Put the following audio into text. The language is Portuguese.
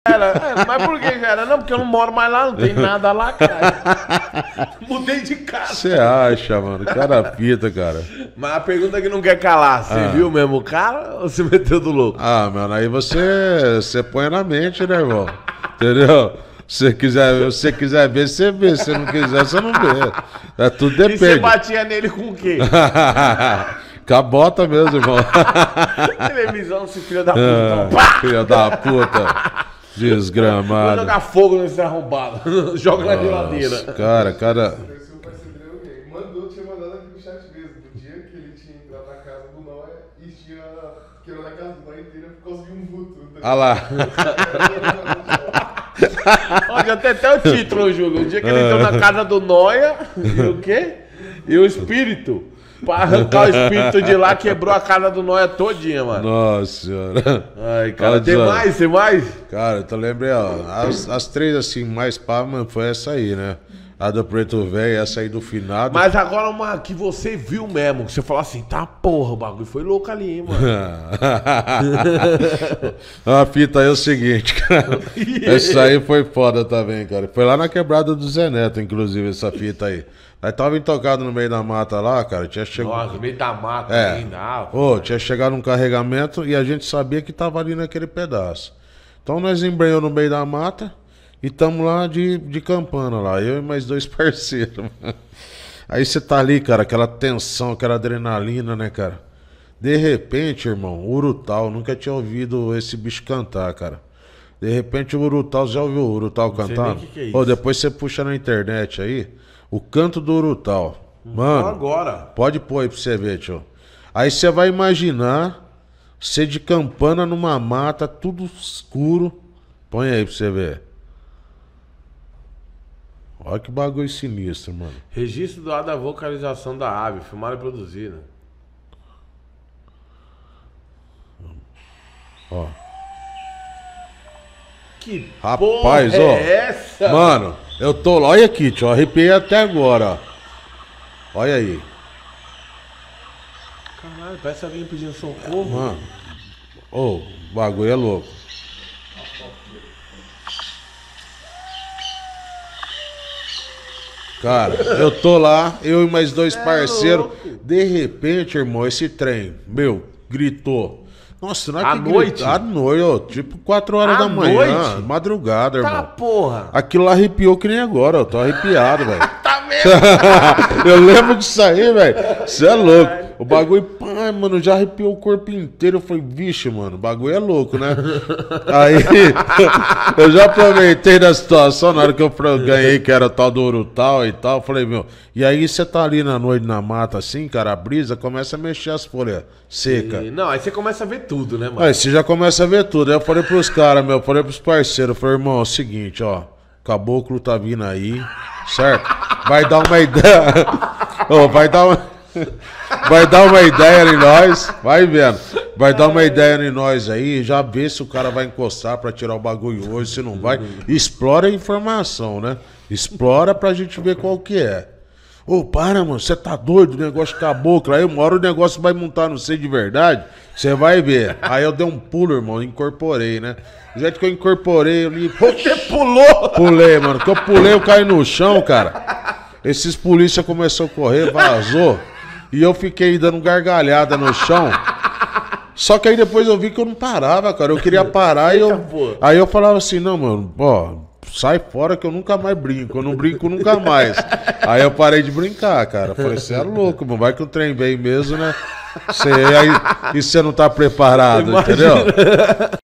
Mas por que já era? Não, porque eu não moro mais lá, não tem nada lá, cara. Mudei de casa. Você acha, mano? Cara fita, cara. Mas a pergunta que não quer calar, você viu mesmo o cara ou você meteu do louco? Ah, mano, aí você põe na mente, né, irmão? Entendeu? Se você quiser ver, você vê. Se não quiser, você não vê. É, tudo depende. E você batia nele com o quê? Com a bota mesmo, irmão. Televisão, esse filho da puta. Filho da puta. Desgramado. Vou jogar fogo nesse arrombado. Joga na geladeira. Cara. Tinha mandado aqui no chat mesmo. No dia que ele tinha entrado na casa do Noé e tinha quebrado a casa do Noé inteira por causa de um vulto. Olha lá. Ó, já tem até o título, Júlio. O dia que ele entrou na casa do Noia e o quê? E o espírito. Pra arrancar o espírito de lá, quebrou a casa do Noia todinha, mano. Nossa senhora. Ai, cara, tem mais? Cara, eu lembrei, ó. As três, assim, mais pá, mano, foi essa aí, né? A do Preto Velho, essa aí do finado. Mas agora uma que você viu mesmo, que você falou assim, tá porra, o bagulho foi louco ali, hein, mano. A fita aí é o seguinte, cara. Essa aí foi foda também, cara. Foi lá na quebrada do Zé Neto, inclusive, essa fita aí. Nós tava intocado no meio da mata lá, cara. Tinha chegado. Nossa, no meio da mata ainda. Tinha chegado um carregamento e a gente sabia que tava ali naquele pedaço. Então nós embrenhamos no meio da mata e tamo lá de campana lá. Eu e mais dois parceiros. Aí você tá ali, cara, aquela tensão, aquela adrenalina, né, cara? De repente, irmão, o Urutau, nunca tinha ouvido esse bicho cantar, cara. De repente o Urutau, já ouviu o Urutau cantar? Que é isso. Depois você puxa na internet aí. O canto do Urutau. Mano, agora. Pode pôr aí pra você ver, tio. Aí você vai imaginar você de campana numa mata, tudo escuro. Põe aí pra você ver. Olha que bagulho sinistro, mano. Registro da vocalização da ave, filmada e produzida. Ó. Que Rapaz, porra ó. é essa? Mano, eu tô lá. Olha aqui, tio. Arrepiei até agora, ó. Olha aí. Caralho, parece alguém pedindo socorro. Mano. Ô, o bagulho é louco. Cara, eu tô lá, eu e mais dois parceiros. De repente, irmão, esse trem, gritou. Nossa, não é à noite? À noite, ó, tipo 4 horas da manhã, noite? madrugada, irmão. Tá porra. Aquilo lá arrepiou que nem agora, eu tô arrepiado, velho. Tá mesmo? Eu lembro disso aí, velho. Você é louco. O bagulho, pai, mano, já arrepiou o corpo inteiro. Eu falei, vixe, mano, o bagulho é louco, né? Aí, eu já aproveitei da situação, na hora que eu ganhei, que era o tal do Urutau e tal. Falei, meu, e aí você tá ali na noite na mata assim, cara, a brisa começa a mexer as folhas secas. Não, aí você começa a ver tudo, né, mano? Aí você já começa a ver tudo. Aí eu falei pros caras, falei pros parceiros, falei, irmão, é o seguinte, ó, caboclo tá vindo aí, certo? Vai dar uma ideia. Vai dar uma ideia em nós, vai vendo. Vai dar uma ideia em nós aí, já vê se o cara vai encostar pra tirar o bagulho hoje, se não vai. Explora a informação, né? Explora pra gente ver qual que é. Ô, para, mano, você tá doido, o negócio de caboclo. Aí uma hora o negócio vai montar no sei de verdade, você vai ver. Aí eu dei um pulo, irmão, incorporei, né? Do jeito que eu incorporei, eu li... Você pulou? Pulei, mano. Que eu pulei, eu caí no chão, cara. Esses polícia começaram a correr, vazou. E eu fiquei dando gargalhada no chão. Só que aí depois eu vi que eu não parava, cara. Eu queria parar e aí eu falava assim, não, mano, ó, sai fora que eu nunca mais brinco. Eu não brinco nunca mais. Aí eu parei de brincar, cara. Falei, você é louco, mano. Vai que o trem vem mesmo, né? E você não tá preparado, entendeu?